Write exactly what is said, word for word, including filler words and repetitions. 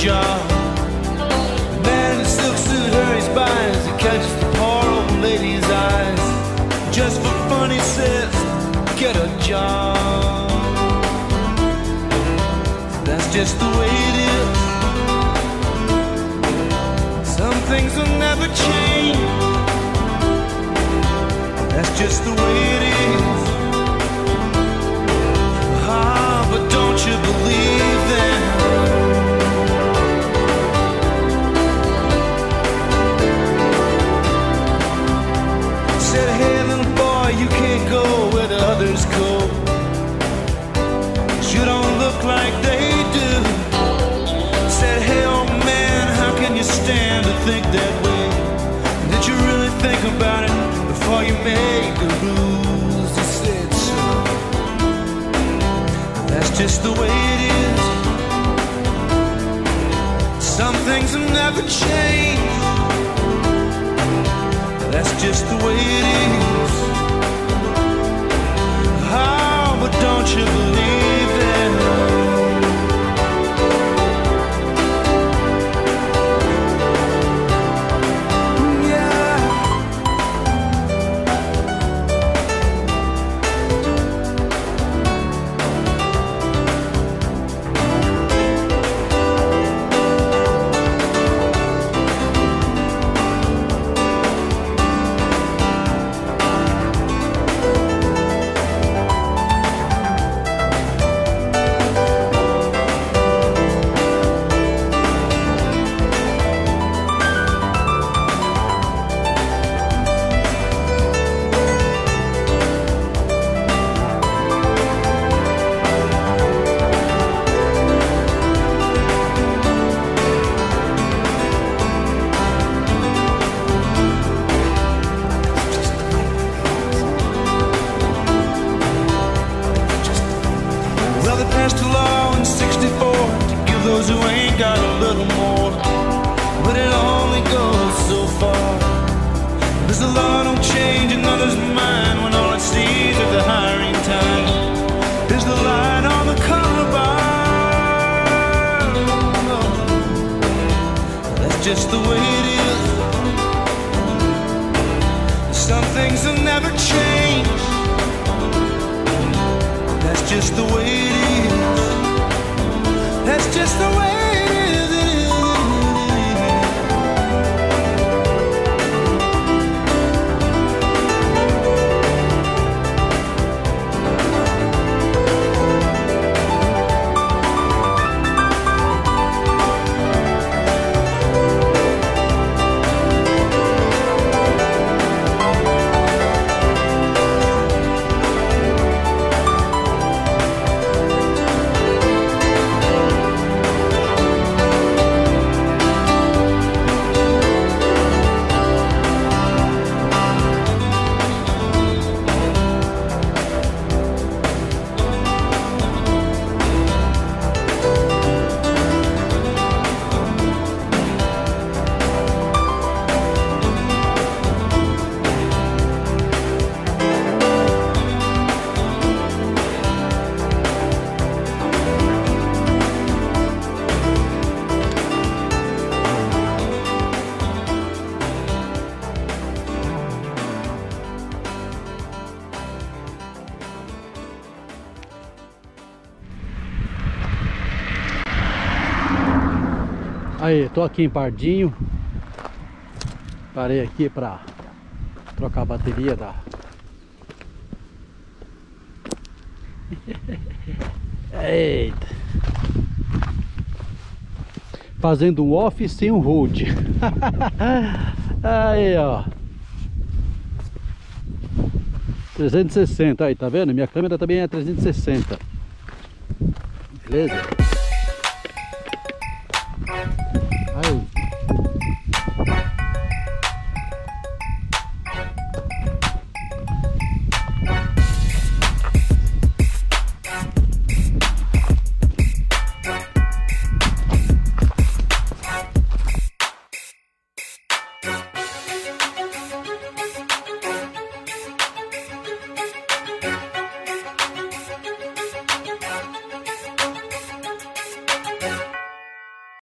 job. The man in the silk suit hurries by as he catches the poor old lady's eyes. Just for fun he says, get a job. That's just the way it is. Some things will never change. That's just the way it is. Ah, but don't you believe them? Said, hey little boy, you can't go where the others go. You don't look like they do. Said, hey old man, how can you stand to think that way? Did you really think about it before you made the rules? He said so. That's just the way it is. Some things will never change. That's just the way it is. Oh, but don't you believe that? Passed a law in sixty-four to give those who ain't got a little more, but it only goes so far. Because the law don't change another's mind when all it sees at the hiring time is the light on the color bar. That's just the way it is. Some things will never change. That's just the way it is. That's just the way it is. Aí, tô aqui em Pardinho. Parei aqui pra trocar a bateria da... Eita! Fazendo um off sem um hold. Aí, ó. trezentos e sessenta, aí, tá vendo? Minha câmera também é trezentos e sessenta. Beleza?